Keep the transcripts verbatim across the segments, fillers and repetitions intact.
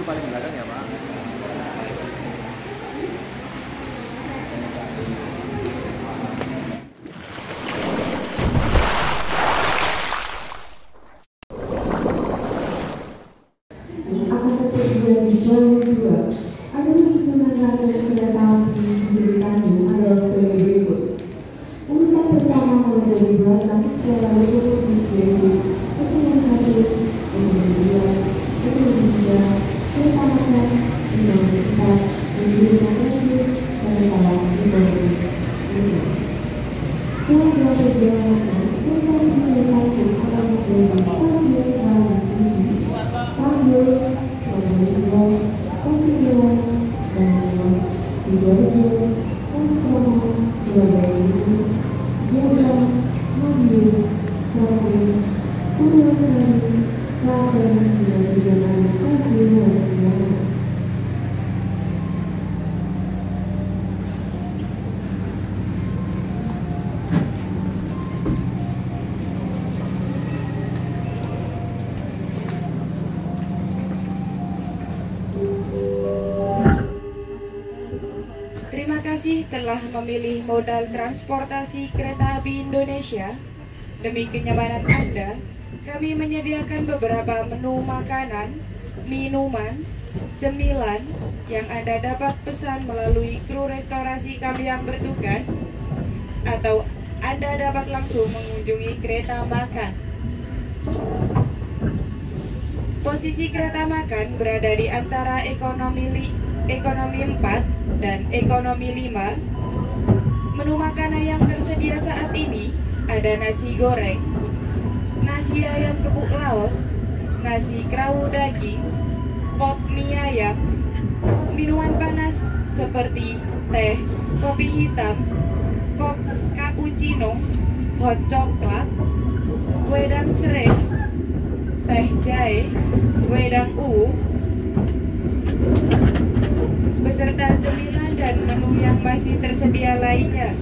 paling belakang ya Pak. Akan tersedia di jalur dua. Ada susunan rangkaian kereta api di Sri Tanjung adalah sebagai berikut. Urutan pertama mulai dari belakang setelah lokomotif yaitu itu yang satu, itu yang dua, itu yang tiga, kereta makan, itu yang empat, itu yang terakhir, kereta lima. Selama perjalanan, kereta di Sri Tanjung akan sampai di stasiun Ranggapuri, Tanjung, Probolinggo, Pasuruan, dan Sidoarjo, Tanggerang, Surabaya, Jombang, Madiun, Sragen, Purwosari, Klaten, dan tujuan stasiun Waduk. Terima kasih telah memilih modal transportasi kereta api Indonesia. Demi kenyamanan Anda, kami menyediakan beberapa menu makanan, minuman, cemilan yang Anda dapat pesan melalui kru restorasi kami yang bertugas, atau Anda dapat langsung mengunjungi kereta makan. Posisi kereta makan berada di antara ekonomi li, ekonomi empat dan ekonomi lima. Menu makanan yang tersedia saat ini ada nasi goreng, nasi ayam kebuk Laos, nasi kerawu daging, pop mie ayam, minuman panas seperti teh, kopi hitam, kop cappuccino, hot coklat, wedang serai, teh jahe, wedang uwu, beserta cemilan dan menu yang masih tersedia lainnya.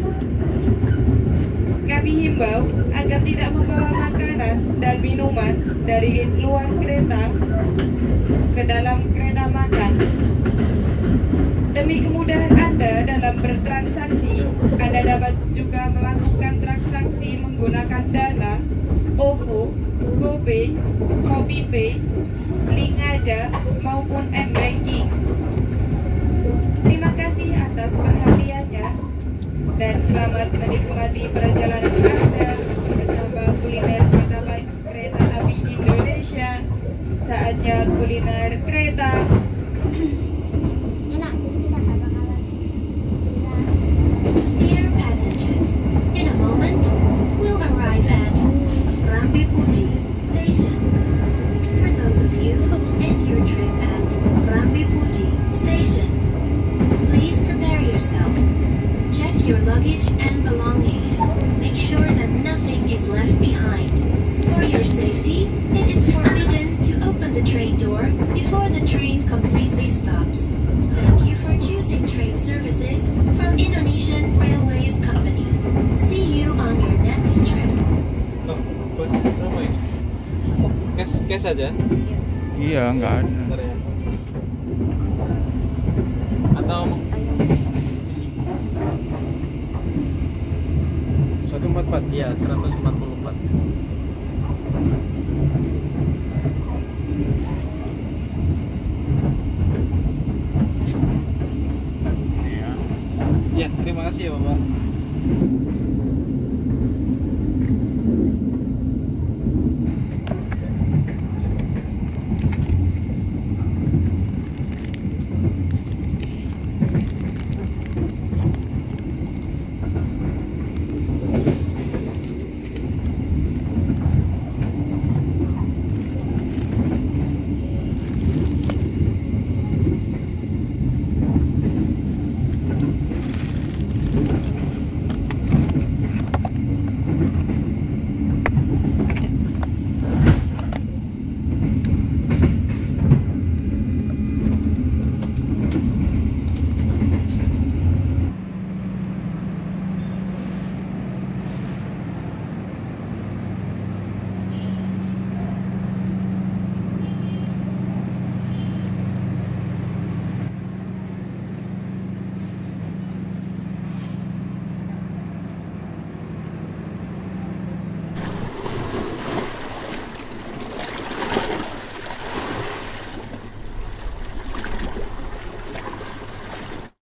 Kami himbau agar tidak membawa makanan dan minuman dari luar kereta ke dalam kereta makan. Demi kemudahan Anda dalam bertransaksi, Anda dapat juga melakukan transaksi menggunakan Dana, OVO, GoPay, ShopeePay, Link Aja, maupun M-Banking. Terima kasih atas perhatiannya dan selamat menikmati perjalanan Anda bersama kuliner kereta, kereta api Indonesia. Saatnya kuliner kereta. Dear passengers, in a moment we'll arrive at Rambiputi Station. For those of you who will end your trip at Rambiputi Station, please prepare yourself. Check your luggage and belongings. Make sure that nothing is left behind. For your safety, it is forbidden to open the train door before the train completely stops. Thank you for choosing train services from Indonesian Railways Company. See you on your next trip. Loh, berapa ini? Cash, cash aja? Iya, nggak ada. Bentar ya. Atau seratus empat puluh empat? Iya, seratus empat puluh empat. Ya, terima kasih ya Bapak.